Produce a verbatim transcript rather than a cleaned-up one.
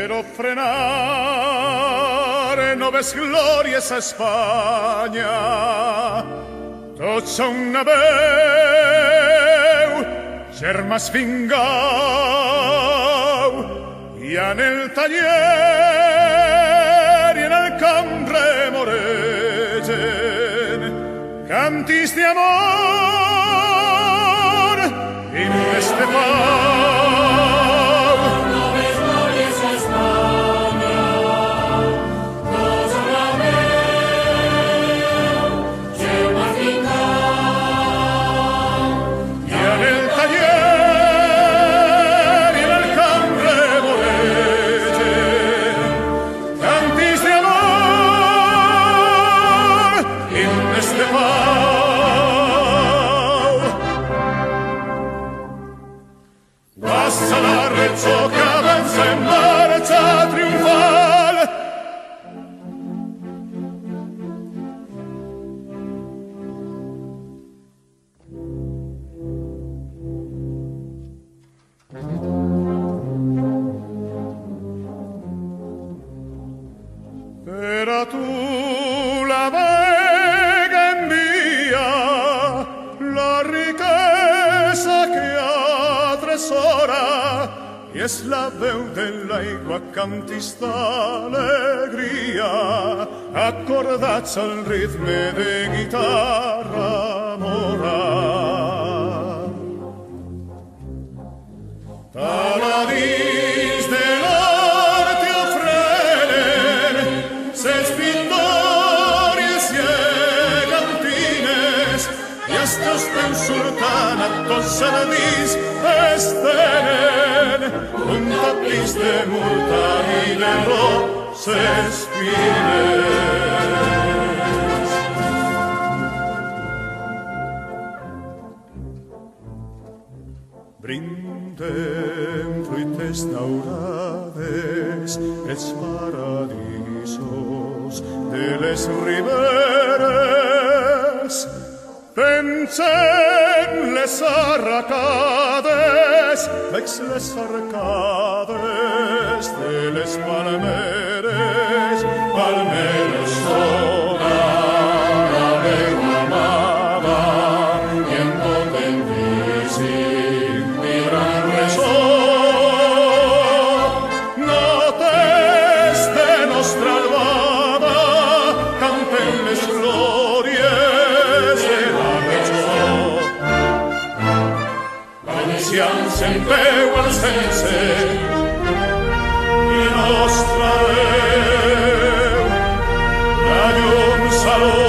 però frenare no ves glorias a Espanya. Tots som naveu, germans fingau, i en el taller i en el camp remoregen cantis d'amor i de pau. No ves glòries a Espanya, tots som naveu, germans fingau, i en el taller i en el camp remoregen cantis d'amor himnes de pau. Passa la Reggio que avança en marxa triomfal. Per a tu la vega envia la riquesa que atresora i és la veu de l'aigua cantis d'alegria acordats al ritme de guitarra moral. Paladins de l'art te ofrenen ses victòries gegantines i els teus peus surten a tots els estenen un tapís de murta i de roses fines. Brinden fruites daurades els paradisos de les riberes. Pensen les arracades, veig les arcades de les palmeres, palmeres sola la veu amada i en tot el físic vibran ressò. Notes de nostra albada canten les glòries de la Regió. Venecians en peu al sense i nostra veu la llum saló